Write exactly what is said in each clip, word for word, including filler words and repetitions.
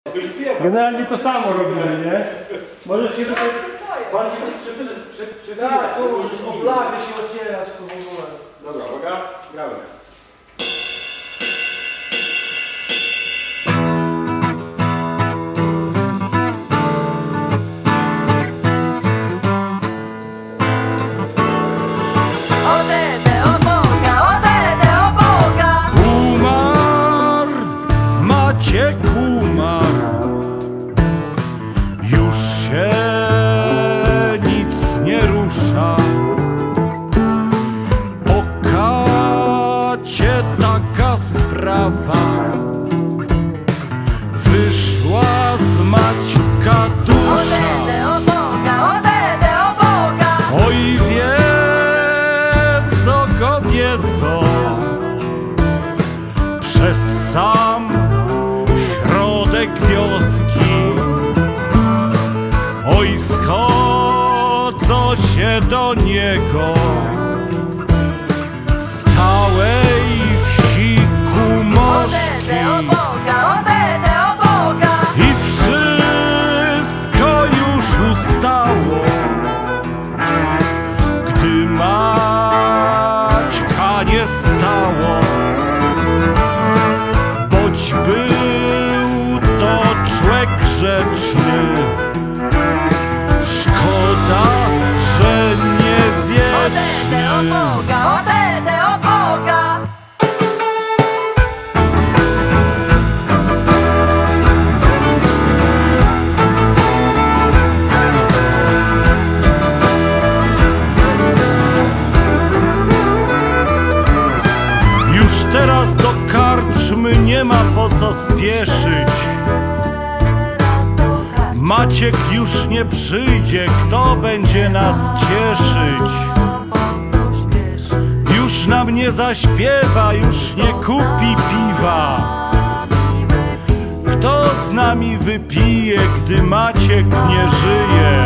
Generalnie to samo robimy, nie? Możesz się tutaj bardziej przywijać, tu możesz o flagę się ocierać, tu w ogóle. Dobra, uwaga, gramy. Już się nic nie rusza. Po kacie taka sprawa wyszła z Maćka dusza. Oj wiezo go wiezo przez sam środek wioski. Oj, schodzą się do niego z całej wsi kumoszki i wszystko już ustało, gdy Maćka nie stało, boć był to człowiek grzeczny. Szkoda, że nie wieczny. Już teraz do karczmy nie ma po co spieszyć. Maciek już nie przyjdzie, kto będzie nas cieszyć? Już nam nie zaśpiewa, już nie kupi piwa. Kto z nami wypije, gdy Maciek nie żyje?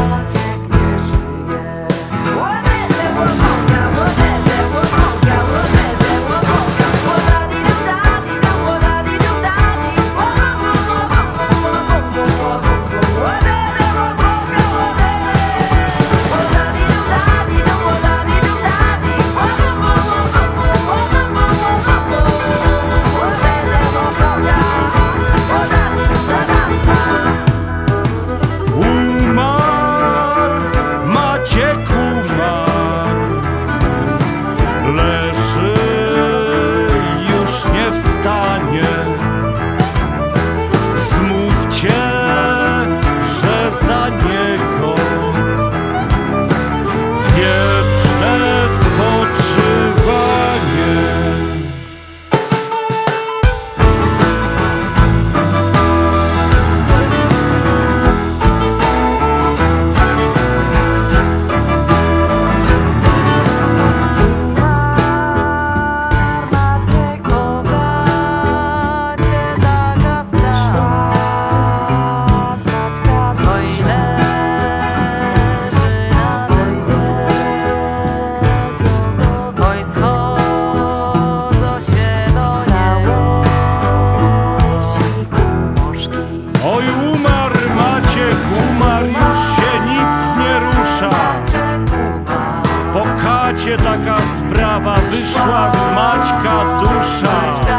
Taka sprawa wyszła z Maćka dusza.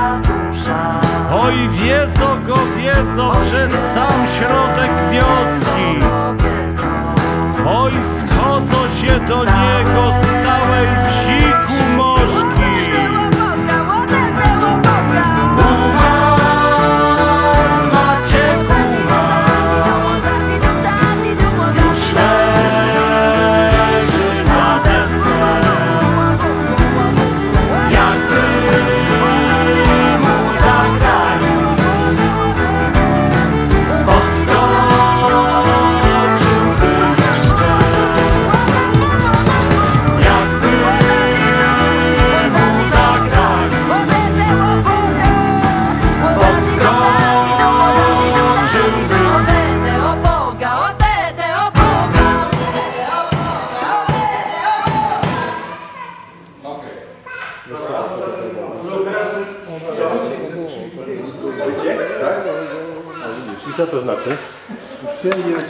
Oj wiezo go wiezo przez sam środek wioski. Oj schodzą się do niego z całej wsi kumoszki. Yeah. I co to znaczy? Przyjedziesz.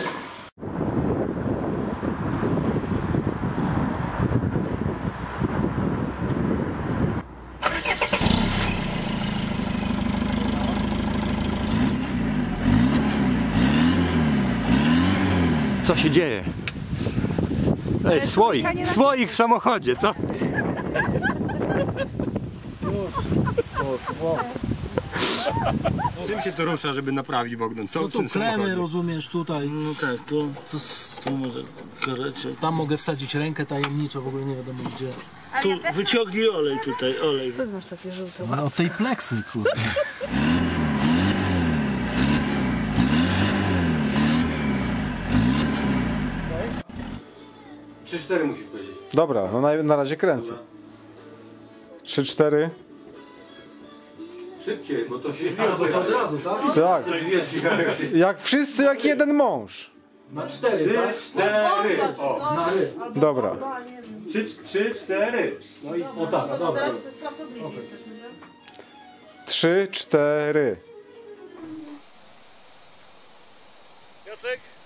Co się dzieje? Ej, słoik, słoik w samochodzie, co? Czym się to rusza, żeby naprawić Bogdan? Co No w tu tym klemy, samochodzie? rozumiesz, tutaj. No tak, to, to, tu może karecie. Tam mogę wsadzić rękę tajemniczo, w ogóle nie wiadomo gdzie. Tu wyciągnij olej tutaj, olej. Co ty masz takie żółte? No tej pleksy, kurde. trzy cztery musisz powiedzieć. Dobra, no na, na razie kręcę. trzy cztery. Szybciej, bo to się... Od razu, tak? Tak. Jak wszyscy jak jeden mąż. Na cztery, tak? cztery! O, Na ry. Dobra. trzy, trzy, cztery! No i o tak, dobra. Teraz frasobliwi jesteśmy, tak? trzy cztery. Jacek?